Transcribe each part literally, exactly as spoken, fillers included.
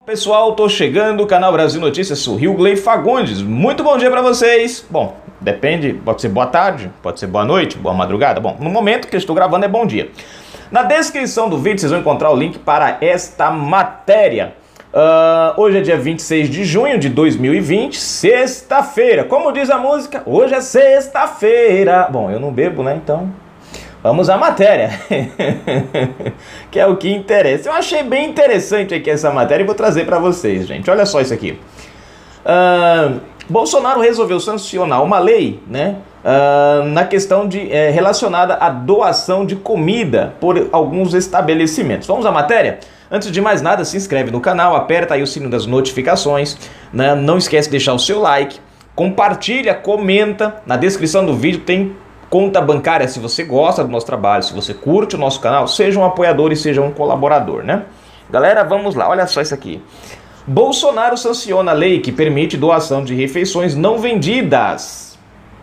Pessoal, tô chegando, canal Brasil Notícias, sou Rio Gley Fagundes, muito bom dia pra vocês. Bom, depende, pode ser boa tarde, pode ser boa noite, boa madrugada. Bom, no momento que eu estou gravando é bom dia. Na descrição do vídeo vocês vão encontrar o link para esta matéria. Uh, hoje é dia vinte e seis de junho de dois mil e vinte, sexta-feira. Como diz a música, hoje é sexta-feira. Bom, eu não bebo, né, então... Vamos à matéria, que é o que interessa. Eu achei bem interessante aqui essa matéria e vou trazer para vocês, gente. Olha só isso aqui. Uh, Bolsonaro resolveu sancionar uma lei, né, uh, na questão de, é, relacionada à doação de comida por alguns estabelecimentos. Vamos à matéria? Antes de mais nada, se inscreve no canal, aperta aí o sino das notificações, né? Não esquece de deixar o seu like, compartilha, comenta. Na descrição do vídeo tem conta bancária se você gosta do nosso trabalho, se você curte o nosso canal, seja um apoiador e seja um colaborador, né? Galera, vamos lá, olha só isso aqui. Bolsonaro sanciona a lei que permite doação de refeições não vendidas.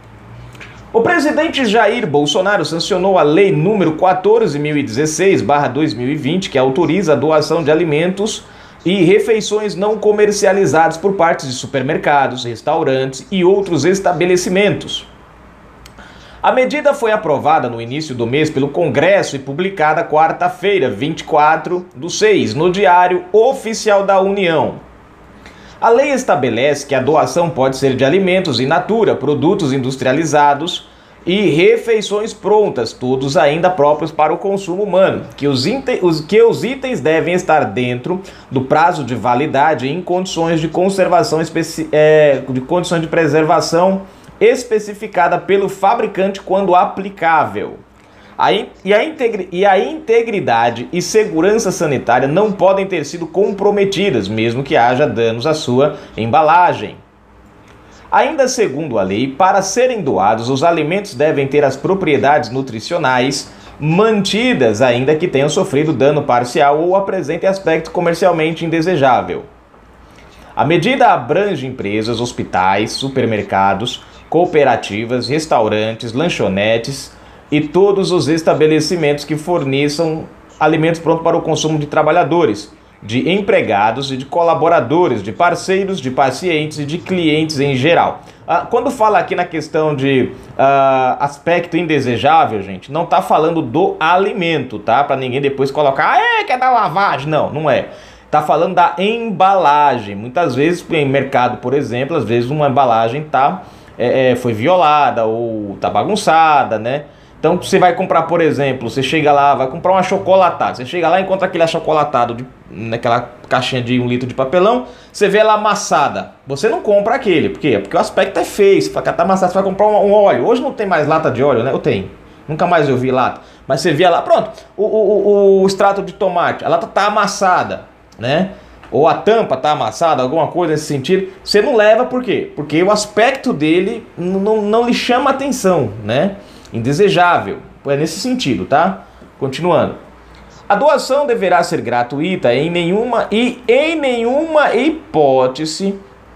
O presidente Jair Bolsonaro sancionou a lei número quatorze mil e dezesseis barra dois mil e vinte, que autoriza a doação de alimentos e refeições não comercializados por parte de supermercados, restaurantes e outros estabelecimentos. A medida foi aprovada no início do mês pelo Congresso e publicada quarta-feira, vinte e quatro do seis, no Diário Oficial da União. A lei estabelece que a doação pode ser de alimentos in natura, produtos industrializados e refeições prontas, todos ainda próprios para o consumo humano, que os, os, que os itens devem estar dentro do prazo de validade em condições de conservação, é, de condições de preservação especificada pelo fabricante quando aplicável. A in, e, a integri, e a integridade e segurança sanitária não podem ter sido comprometidas, mesmo que haja danos à sua embalagem. Ainda segundo a lei, para serem doados, os alimentos devem ter as propriedades nutricionais mantidas, ainda que tenham sofrido dano parcial ou apresentem aspecto comercialmente indesejável. A medida abrange empresas, hospitais, supermercados, cooperativas, restaurantes, lanchonetes e todos os estabelecimentos que forneçam alimentos prontos para o consumo de trabalhadores, de empregados e de colaboradores, de parceiros, de pacientes e de clientes em geral. Ah, quando fala aqui na questão de ah, aspecto indesejável, gente, não está falando do alimento, tá? Para ninguém depois colocar, ah, é, quer dar lavagem? Não, não é. Está falando da embalagem. Muitas vezes, em mercado, por exemplo, às vezes uma embalagem tá, é, foi violada ou tá bagunçada, né? Então você vai comprar, por exemplo, você chega lá, vai comprar um achocolatado. Você chega lá e encontra aquele achocolatado de, naquela caixinha de um litro de papelão, você vê ela amassada. Você não compra aquele. Por quê? Porque o aspecto é feio. Você fala que tá amassado, você vai comprar um, um óleo. Hoje não tem mais lata de óleo, né? Eu tenho. Nunca mais eu vi lata. Mas você via lá, pronto, o, o, o, o extrato de tomate, a lata tá amassada, né? Ou a tampa tá amassada, alguma coisa nesse sentido, você não leva. Por quê? Porque o aspecto dele não, não lhe chama atenção, né? Indesejável, é nesse sentido, tá? Continuando. A doação deverá ser gratuita em nenhuma e em nenhuma hipótese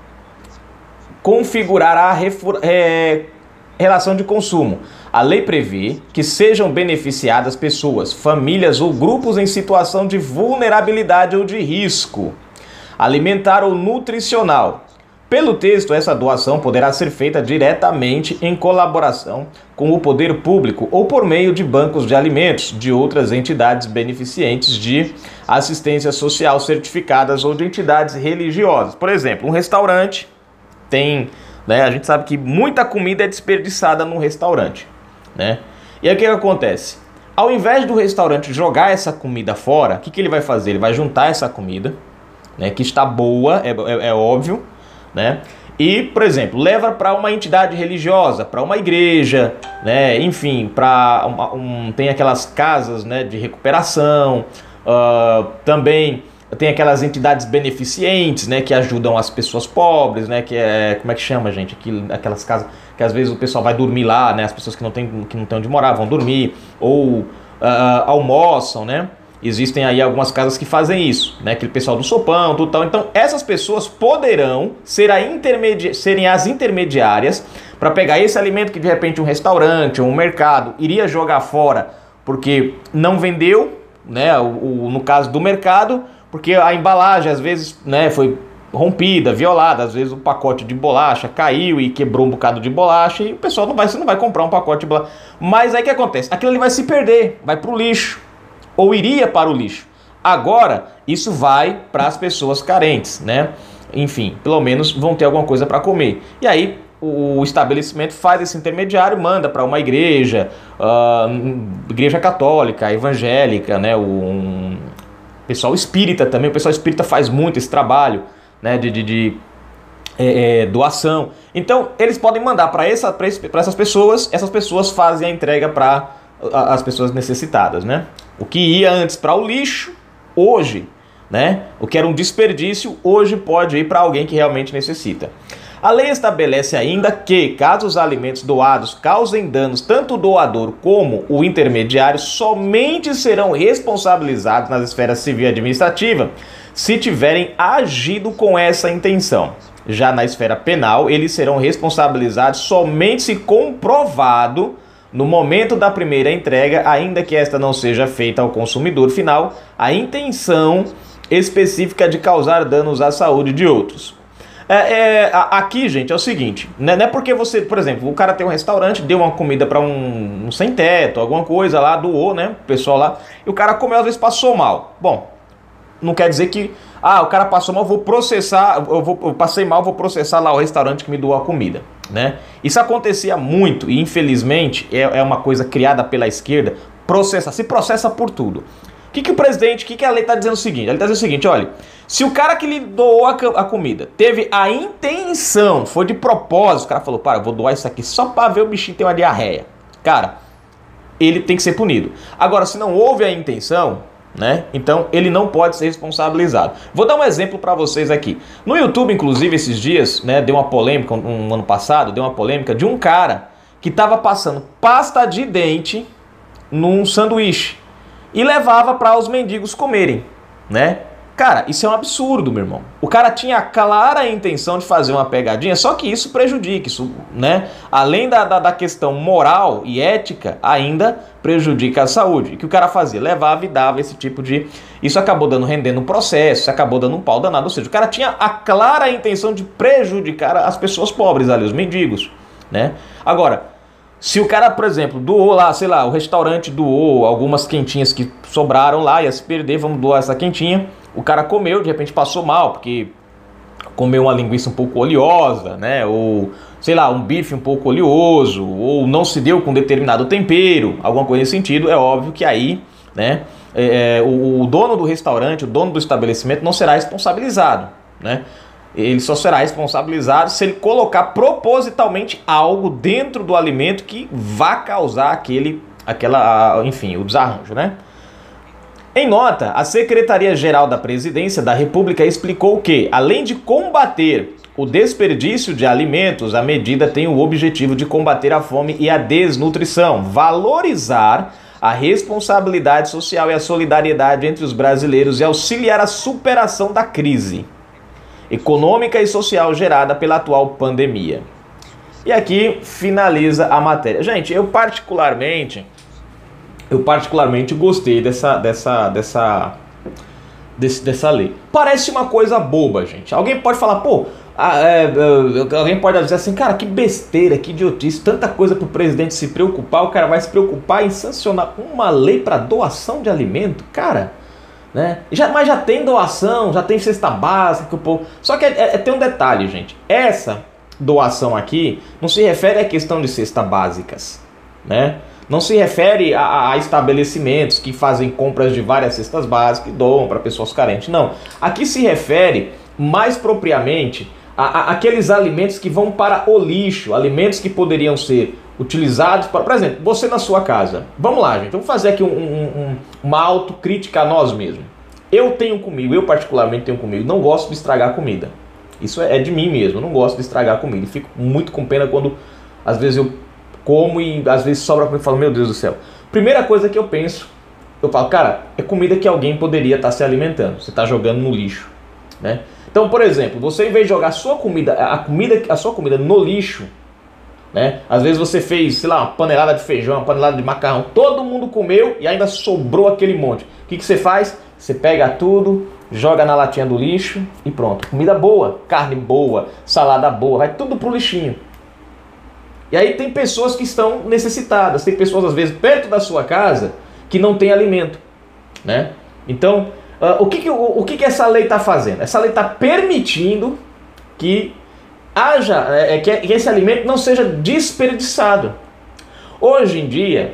configurará refor, é, relação de consumo. A lei prevê que sejam beneficiadas pessoas, famílias ou grupos em situação de vulnerabilidade ou de risco alimentar ou nutricional. Pelo texto, essa doação poderá ser feita diretamente em colaboração com o poder público ou por meio de bancos de alimentos de outras entidades beneficentes de assistência social certificadas ou de entidades religiosas. Por exemplo, um restaurante tem, né, a gente sabe que muita comida é desperdiçada num restaurante, né? E aí o que, que acontece? Ao invés do restaurante jogar essa comida fora, o que, que ele vai fazer? Ele vai juntar essa comida, né, que está boa, é, é, é óbvio, né? E, por exemplo, leva para uma entidade religiosa, para uma igreja, né? Enfim, para um, um, tem aquelas casas, né, de recuperação, uh, também tem aquelas entidades beneficentes, né, que ajudam as pessoas pobres, né, que é, como é que chama, gente? Aquilo, aquelas casas que às vezes o pessoal vai dormir lá, né? As pessoas que não têm, que não têm onde morar vão dormir ou uh, almoçam, né? Existem aí algumas casas que fazem isso, né? Aquele pessoal do sopão, tudo tal. Então, essas pessoas poderão ser a intermedi... serem as intermediárias para pegar esse alimento que de repente um restaurante ou um mercado iria jogar fora porque não vendeu, né? O, o, no caso do mercado, porque a embalagem às vezes, né, foi rompida, violada, às vezes o pacote de bolacha caiu e quebrou um bocado de bolacha e o pessoal não vai, você não vai comprar um pacote de bolacha. Mas aí o que acontece? Aquilo ali vai se perder, vai para o lixo, ou iria para o lixo. Agora, isso vai para as pessoas carentes, né? Enfim, pelo menos vão ter alguma coisa para comer. E aí o estabelecimento faz esse intermediário, manda para uma igreja, uh, igreja católica, evangélica, né? Um pessoal espírita também, o pessoal espírita faz muito esse trabalho, né, de, de, de é, é, doação. Então eles podem mandar para essa, para essas pessoas, essas pessoas fazem a entrega para as pessoas necessitadas, né? O que ia antes para o lixo, hoje, né, o que era um desperdício, hoje pode ir para alguém que realmente necessita. A lei estabelece ainda que, caso os alimentos doados causem danos tanto o doador como o intermediário, somente serão responsabilizados nas esferas civil e administrativa se tiverem agido com essa intenção. Já na esfera penal, eles serão responsabilizados somente se comprovado, no momento da primeira entrega, ainda que esta não seja feita ao consumidor final, a intenção específica de causar danos à saúde de outros. É, é, aqui, gente, é o seguinte, né, não é porque você, por exemplo, o cara tem um restaurante, deu uma comida para um, um sem-teto, alguma coisa lá, doou, né, o pessoal lá, e o cara comeu, às vezes passou mal. Bom, não quer dizer que, ah, o cara passou mal, eu vou processar, eu, vou, eu passei mal, vou processar lá o restaurante que me doou a comida, né? Isso acontecia muito e, infelizmente, é, é uma coisa criada pela esquerda, processa, se processa por tudo. O que, que o presidente, o que, que a lei está dizendo o seguinte? Ele está dizendo o seguinte, olha, se o cara que lhe doou a, a comida teve a intenção, foi de propósito, o cara falou, para, eu vou doar isso aqui só para ver o bichinho ter uma diarreia. Cara, ele tem que ser punido. Agora, se não houve a intenção, né, então ele não pode ser responsabilizado. Vou dar um exemplo para vocês aqui. No YouTube, inclusive, esses dias, né, deu uma polêmica, um, um ano passado, deu uma polêmica de um cara que estava passando pasta de dente num sanduíche e levava para os mendigos comerem, né? Cara, isso é um absurdo, meu irmão. O cara tinha a clara intenção de fazer uma pegadinha, só que isso prejudica, isso, né? Além da, da, da questão moral e ética, ainda prejudica a saúde. E o que o cara fazia? Levava e dava esse tipo de... Isso acabou dando, rendendo um processo, isso acabou dando um pau danado. Ou seja, o cara tinha a clara intenção de prejudicar as pessoas pobres ali, os mendigos, né? Agora, se o cara, por exemplo, doou lá, sei lá, o restaurante doou algumas quentinhas que sobraram lá, ia se perder, vamos doar essa quentinha. O cara comeu, de repente passou mal, porque comeu uma linguiça um pouco oleosa, né? Ou, sei lá, um bife um pouco oleoso, ou não se deu com determinado tempero, alguma coisa nesse sentido. É óbvio que aí, né, é, o, o dono do restaurante, o dono do estabelecimento não será responsabilizado, né? Ele só será responsabilizado se ele colocar propositalmente algo dentro do alimento que vá causar aquele, aquela, enfim, o desarranjo, né? Em nota, a Secretaria-Geral da Presidência da República explicou que, além de combater o desperdício de alimentos, a medida tem o objetivo de combater a fome e a desnutrição, valorizar a responsabilidade social e a solidariedade entre os brasileiros e auxiliar a superação da crise econômica e social gerada pela atual pandemia. E aqui finaliza a matéria. Gente, eu particularmente, eu particularmente gostei dessa, dessa, dessa, desse, dessa lei. Parece uma coisa boba, gente. Alguém pode falar, pô, ah, é, é, alguém pode dizer assim, cara, que besteira, que idiotice, tanta coisa para o presidente se preocupar, o cara vai se preocupar em sancionar uma lei para doação de alimento, cara... Né? Já, mas já tem doação, já tem cesta básica, que o povo... Só que é, é, tem um detalhe, gente. Essa doação aqui não se refere à questão de cestas básicas, né? Não se refere a, a estabelecimentos que fazem compras de várias cestas básicas e doam para pessoas carentes. Não. Aqui se refere mais propriamente a, a, aqueles alimentos que vão para o lixo, alimentos que poderiam ser utilizados para, por exemplo, você na sua casa. Vamos lá, gente, vamos fazer aqui um, um, um, uma autocrítica a nós mesmos. Eu tenho comigo, eu particularmente tenho comigo, não gosto de estragar comida. Isso é, é de mim mesmo, eu não gosto de estragar comida. E fico muito com pena quando, às vezes, eu como e às vezes sobra comida e falo, meu Deus do céu. Primeira coisa que eu penso, eu falo, cara, é comida que alguém poderia estar se alimentando. Você está jogando no lixo, né? Então, por exemplo, você em vez de jogar a sua comida, a comida, a sua comida no lixo, né? Às vezes você fez, sei lá, uma panelada de feijão, uma panelada de macarrão, todo mundo comeu e ainda sobrou aquele monte. O que, que você faz? Você pega tudo, joga na latinha do lixo e pronto. Comida boa, carne boa, salada boa, vai tudo pro lixinho. E aí tem pessoas que estão necessitadas, tem pessoas às vezes perto da sua casa que não tem alimento, né? Então, uh, o, que, que, o, o que, que essa lei está fazendo? Essa lei está permitindo que haja, é, que, que esse alimento não seja desperdiçado. Hoje em dia,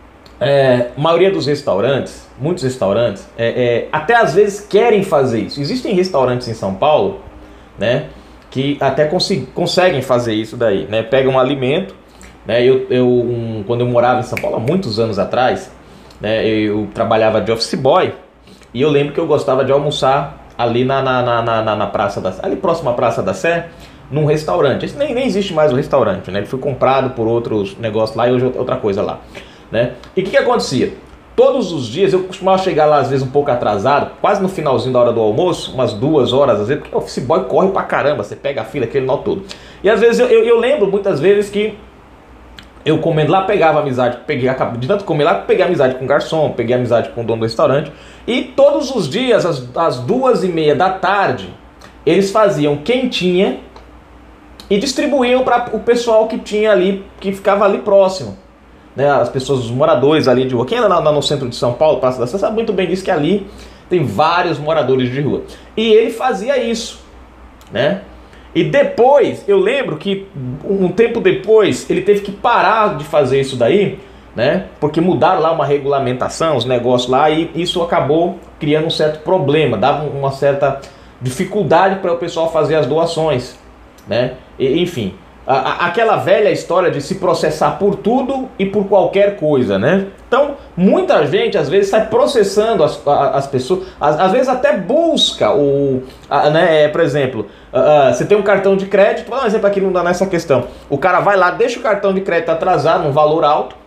é, a maioria dos restaurantes, muitos restaurantes, é, é, até às vezes querem fazer isso. Existem restaurantes em São Paulo, né, que até cons conseguem fazer isso daí, né? Pegam um alimento, né? Eu, eu um, quando eu morava em São Paulo há muitos anos atrás, né, eu trabalhava de office boy e eu lembro que eu gostava de almoçar ali na, na, na, na, na praça da, ali próximo à Praça da Sé, num restaurante. Esse nem, nem existe mais o restaurante, né? Ele foi comprado por outros negócios lá e hoje é outra coisa lá, né? E o que, que acontecia? Todos os dias eu costumava chegar lá às vezes um pouco atrasado, quase no finalzinho da hora do almoço, umas duas horas às vezes, porque o office boy corre pra caramba, você pega a fila, aquele nó todo. E às vezes eu, eu, eu lembro muitas vezes que eu comendo lá, pegava amizade, peguei, de tanto comer lá, peguei amizade com o garçom, peguei amizade com o dono do restaurante. E todos os dias, às, às duas e meia da tarde, eles faziam quentinha e distribuíam para o pessoal que tinha ali, que ficava ali próximo, né? As pessoas, os moradores ali de rua. Quem anda no centro de São Paulo, Praça da Sé, sabe muito bem disso, que ali tem vários moradores de rua. E ele fazia isso, né? E depois, eu lembro que um tempo depois, ele teve que parar de fazer isso daí, né? Porque mudaram lá uma regulamentação, os negócios lá, e isso acabou criando um certo problema, dava uma certa dificuldade para o pessoal fazer as doações, né? E, enfim, a, a, aquela velha história de se processar por tudo e por qualquer coisa, né? Então, muita gente às vezes sai processando as, as pessoas, às, às vezes até busca o, a, né, por exemplo, uh, uh, você tem um cartão de crédito, vou dar um exemplo aqui nessa questão, o cara vai lá, deixa o cartão de crédito atrasado, num valor alto,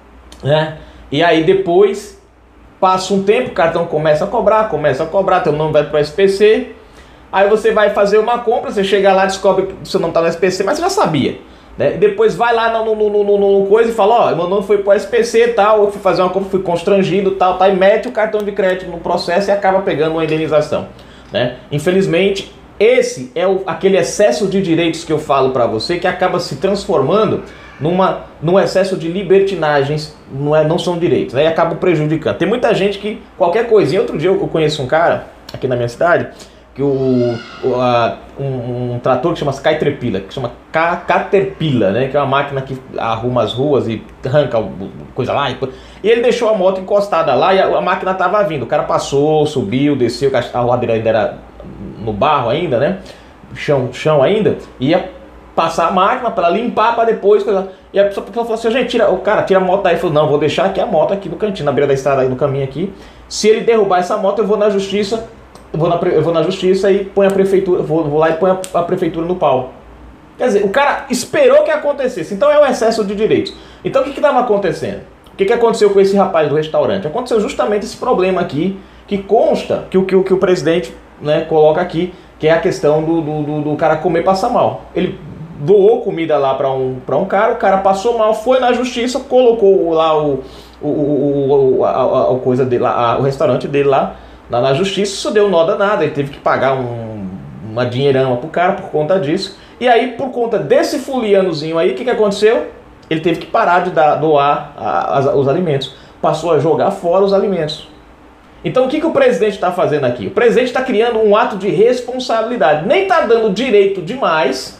né? E aí depois, passa um tempo, o cartão começa a cobrar, começa a cobrar, teu nome vai para o S P C, aí você vai fazer uma compra, você chega lá, descobre que você não está no S P C, mas você já sabia, né? Depois vai lá no, no, no, no, no coisa e fala, ó, meu nome foi pro S P C e tal, eu fui fazer uma compra, fui constrangido tal, tal, e mete o cartão de crédito no processo e acaba pegando uma indenização, né? Infelizmente, esse é o, aquele excesso de direitos que eu falo para você, que acaba se transformando numa, num excesso de libertinagens, não, é, não são direitos, né? E acaba prejudicando. Tem muita gente que, qualquer coisinha, outro dia eu conheço um cara, aqui na minha cidade, que o, o a, um, um trator que chama Caterpillar, que chama Caterpillar, né? Que é uma máquina que arruma as ruas e arranca coisa lá. E, e ele deixou a moto encostada lá e a, a máquina estava vindo. O cara passou, subiu, desceu, a rua dele ainda era no barro ainda, né? Chão, chão ainda. Ia passar a máquina para limpar para depois. Coisa, e a pessoa, a pessoa falou assim, gente, tira, o cara tira a moto daí. Ele falou, não, vou deixar aqui a moto aqui no cantinho, na beira da estrada, aí no caminho aqui. Se ele derrubar essa moto, eu vou na justiça. Eu vou, na, eu vou na justiça e põe a prefeitura, vou, vou lá e põe a, a prefeitura no pau. Quer dizer, o cara esperou que acontecesse. Então é o excesso de direitos. Então o que estava acontecendo? O que, que aconteceu com esse rapaz do restaurante? Aconteceu justamente esse problema aqui, que consta, que o que, que o presidente, né, coloca aqui, que é a questão do, do, do, do cara comer e passar mal. Ele doou comida lá para um, para um cara, o cara passou mal, foi na justiça, colocou lá o, o, o, o, a, a, a coisa dele, a, o restaurante dele lá, Na, na justiça, isso deu nó danado, ele teve que pagar um, uma dinheirama pro cara por conta disso. E aí, por conta desse fulianozinho aí, o que, que aconteceu? Ele teve que parar de dar, doar a, a, os alimentos. Passou a jogar fora os alimentos. Então o que, que o presidente está fazendo aqui? O presidente está criando um ato de responsabilidade. Nem está dando direito demais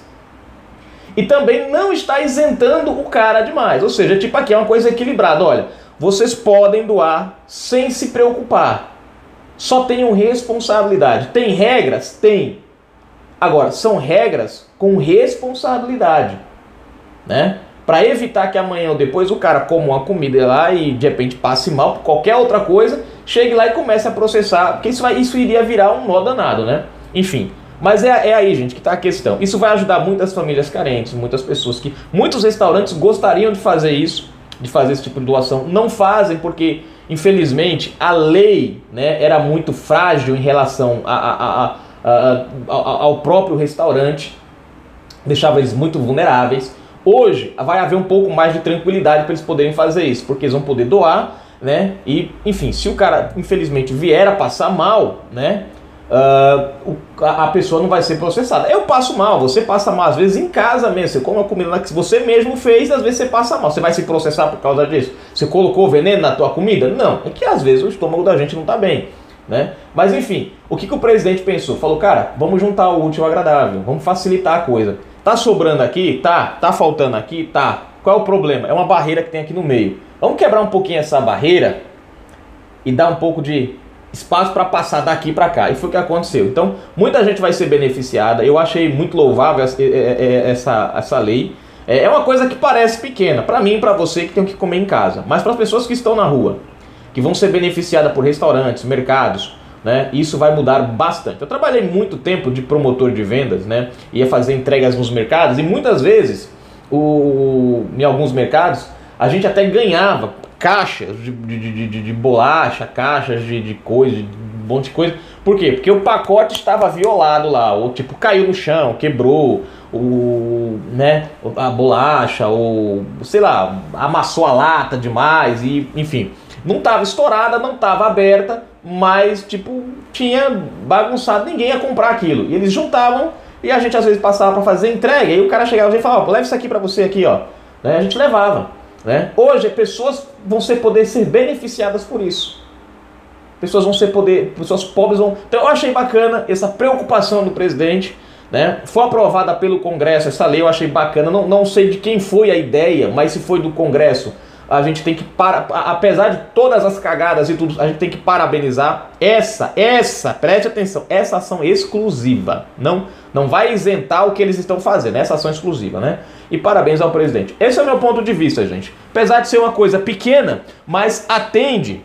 e também não está isentando o cara demais. Ou seja, tipo aqui é uma coisa equilibrada. Olha, vocês podem doar sem se preocupar. Só tenham responsabilidade. Tem regras? Tem. Agora, são regras com responsabilidade, né? Para evitar que amanhã ou depois o cara coma uma comida lá e de repente passe mal por qualquer outra coisa, chegue lá e comece a processar, porque isso, vai, isso iria virar um nó danado, né? Enfim, mas é, é aí, gente, que está a questão. Isso vai ajudar muitas famílias carentes, muitas pessoas que... Muitos restaurantes gostariam de fazer isso, de fazer esse tipo de doação. Não fazem porque... Infelizmente, a lei, né, era muito frágil em relação a, a, a, a, a, ao próprio restaurante, deixava eles muito vulneráveis. Hoje vai haver um pouco mais de tranquilidade para eles poderem fazer isso, porque eles vão poder doar, né? E, enfim, se o cara, infelizmente, vier a passar mal, né, uh, a, a pessoa não vai ser processada. Eu passo mal, você passa mal, às vezes em casa mesmo, você come uma comida que você mesmo fez, às vezes você passa mal. Você vai se processar por causa disso? Você colocou veneno na tua comida? Não, é que às vezes o estômago da gente não está bem, né? Mas enfim, o que, que o presidente pensou? Falou, cara, vamos juntar o útil ao agradável, vamos facilitar a coisa. Tá sobrando aqui? Tá. Tá faltando aqui? Tá. Qual é o problema? É uma barreira que tem aqui no meio. Vamos quebrar um pouquinho essa barreira e dar um pouco de espaço para passar daqui para cá. E foi o que aconteceu. Então, muita gente vai ser beneficiada. Eu achei muito louvável essa, essa lei. É uma coisa que parece pequena, para mim e para você que tem que comer em casa. Mas para as pessoas que estão na rua, que vão ser beneficiadas por restaurantes, mercados, né, isso vai mudar bastante. Eu trabalhei muito tempo de promotor de vendas, né, ia fazer entregas nos mercados e muitas vezes, o, em alguns mercados, a gente até ganhava caixas de, de, de, de bolacha, caixas de, de coisa, de um monte de coisa. Por quê? Porque o pacote estava violado lá, ou tipo, caiu no chão, quebrou, o, né, a bolacha, ou sei lá, amassou a lata demais, e enfim, não estava estourada, não estava aberta, mas tipo, tinha bagunçado, ninguém ia comprar aquilo. E eles juntavam e a gente às vezes passava para fazer entrega, e o cara chegava e falava, ó, leva isso aqui para você aqui, ó. Né? A gente levava. Né? Hoje pessoas vão ser poder ser beneficiadas por isso. Pessoas vão ser poder, pessoas pobres vão. Então eu achei bacana essa preocupação do presidente, né? Foi aprovada pelo Congresso essa lei, eu achei bacana. Não, não sei de quem foi a ideia, mas se foi do Congresso, a gente tem que para, apesar de todas as cagadas e tudo, a gente tem que parabenizar essa, essa, preste atenção, essa ação exclusiva. Não, não vai isentar o que eles estão fazendo, essa ação exclusiva, né? E parabéns ao presidente. Esse é o meu ponto de vista, gente. Apesar de ser uma coisa pequena, mas atende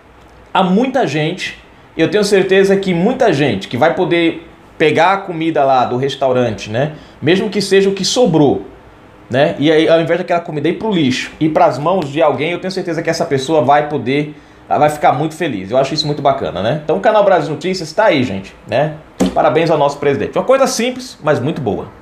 a muita gente. Eu tenho certeza que muita gente que vai poder pegar a comida lá do restaurante, né? Mesmo que seja o que sobrou, né? E aí, ao invés daquela comida ir pro lixo, ir para as mãos de alguém, eu tenho certeza que essa pessoa vai poder, vai ficar muito feliz. Eu acho isso muito bacana, né? Então o canal Brasil Notícias está aí, gente, né? Parabéns ao nosso presidente. Uma coisa simples, mas muito boa.